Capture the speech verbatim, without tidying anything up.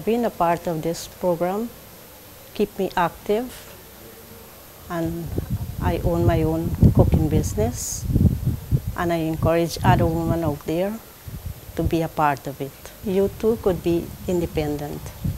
Being a part of this program keep me active, and I own my own cooking business, and I encourage other women out there to be a part of it. You too could be independent.